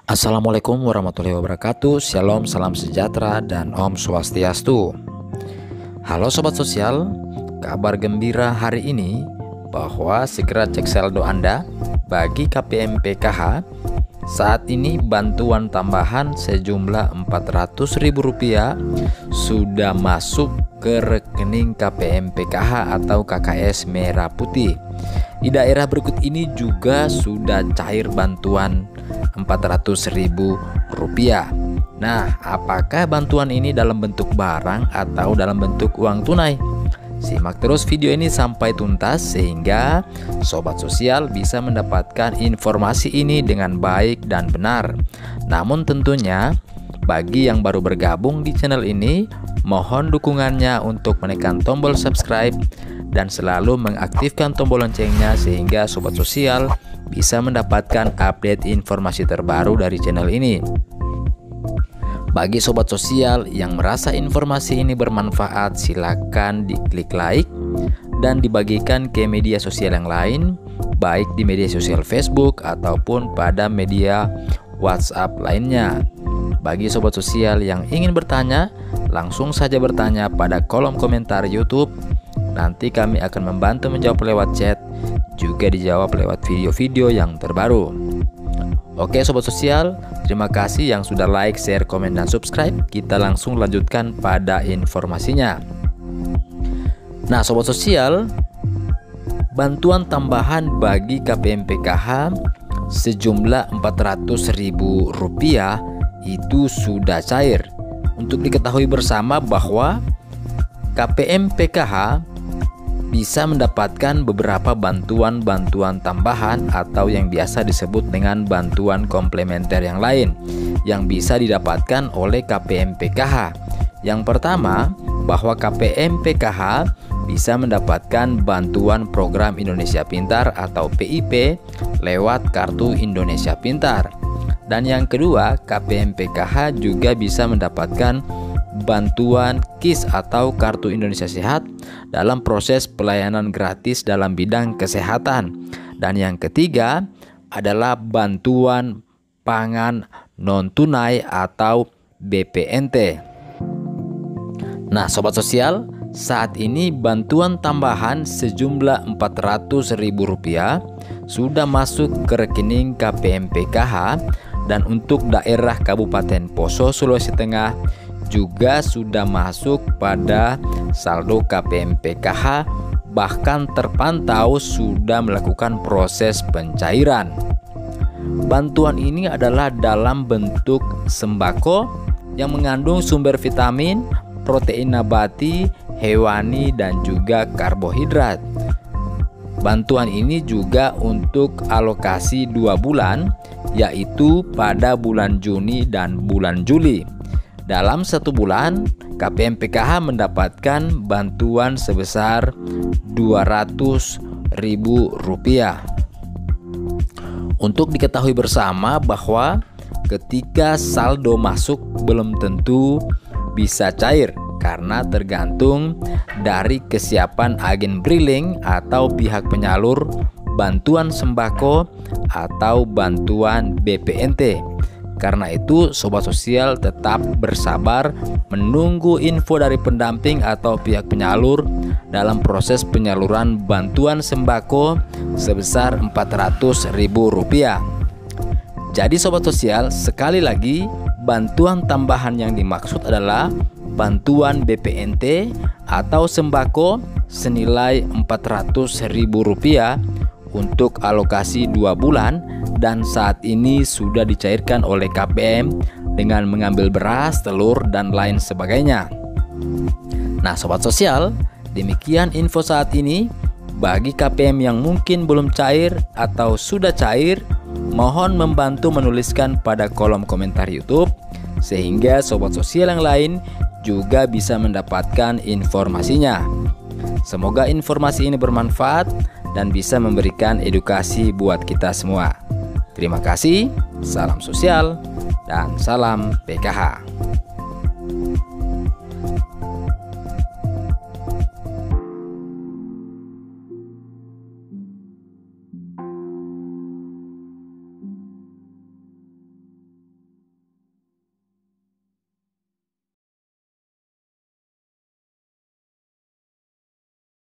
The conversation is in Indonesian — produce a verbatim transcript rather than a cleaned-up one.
Assalamualaikum warahmatullahi wabarakatuh. Shalom, salam sejahtera, dan Om Swastiastu. Halo Sobat Sosial, kabar gembira hari ini bahwa segera cek saldo Anda bagi K P M P K H. Saat ini bantuan tambahan sejumlah empat ratus ribu rupiah sudah masuk ke rekening K P M P K H atau K K S Merah Putih. Di daerah berikut ini juga sudah cair bantuan empat ratus ribu rupiah. Nah, apakah bantuan ini dalam bentuk barang atau dalam bentuk uang tunai? Simak terus video ini sampai tuntas sehingga Sobat Sosial bisa mendapatkan informasi ini dengan baik dan benar. Namun tentunya bagi yang baru bergabung di channel ini, mohon dukungannya untuk menekan tombol subscribe dan selalu mengaktifkan tombol loncengnya sehingga Sobat Sosial bisa mendapatkan update informasi terbaru dari channel ini. Bagi Sobat Sosial yang merasa informasi ini bermanfaat, silakan diklik like dan dibagikan ke media sosial yang lain, baik di media sosial Facebook ataupun pada media WhatsApp lainnya. Bagi Sobat Sosial yang ingin bertanya, langsung saja bertanya pada kolom komentar YouTube. Nanti kami akan membantu menjawab lewat chat, juga dijawab lewat video-video yang terbaru. Oke Sobat Sosial, terima kasih yang sudah like, share, komen, dan subscribe. Kita langsung lanjutkan pada informasinya. Nah Sobat Sosial, bantuan tambahan bagi K P M P K H sejumlah empat ratus ribu rupiah itu sudah cair. Untuk diketahui bersama bahwa K P M P K H bisa mendapatkan beberapa bantuan-bantuan tambahan atau yang biasa disebut dengan bantuan komplementer yang lain yang bisa didapatkan oleh K P M P K H. Yang pertama, bahwa K P M P K H bisa mendapatkan bantuan program Indonesia Pintar atau P I P lewat kartu Indonesia Pintar. Dan yang kedua, K P M P K H juga bisa mendapatkan bantuan K I S atau Kartu Indonesia Sehat dalam proses pelayanan gratis dalam bidang kesehatan. Dan yang ketiga adalah bantuan pangan non tunai atau B P N T. Nah Sobat Sosial, saat ini bantuan tambahan sejumlah empat ratus ribu rupiah sudah masuk ke rekening K P M P K H. Dan untuk daerah Kabupaten Poso, Sulawesi Tengah juga sudah masuk pada saldo K P M P K H, bahkan terpantau sudah melakukan proses pencairan. Bantuan ini adalah dalam bentuk sembako yang mengandung sumber vitamin, protein nabati, hewani, dan juga karbohidrat. Bantuan ini juga untuk alokasi dua bulan, yaitu pada bulan Juni dan bulan Juli. Dalam satu bulan, K P M P K H mendapatkan bantuan sebesar dua ratus ribu rupiah. Untuk diketahui bersama bahwa ketika saldo masuk belum tentu bisa cair karena tergantung dari kesiapan agen briling atau pihak penyalur bantuan sembako atau bantuan B P N T. Karena itu Sobat Sosial tetap bersabar menunggu info dari pendamping atau pihak penyalur dalam proses penyaluran bantuan sembako sebesar empat ratus ribu rupiah. Jadi Sobat Sosial, sekali lagi bantuan tambahan yang dimaksud adalah bantuan B P N T atau sembako senilai empat ratus ribu rupiah untuk alokasi dua bulan, dan saat ini sudah dicairkan oleh K P M dengan mengambil beras, telur, dan lain sebagainya. Nah Sobat Sosial, demikian info saat ini. Bagi K P M yang mungkin belum cair atau sudah cair, mohon membantu menuliskan pada kolom komentar YouTube sehingga Sobat Sosial yang lain juga bisa mendapatkan informasinya. Semoga informasi ini bermanfaat dan bisa memberikan edukasi buat kita semua. Terima kasih, salam sosial, dan salam P K H.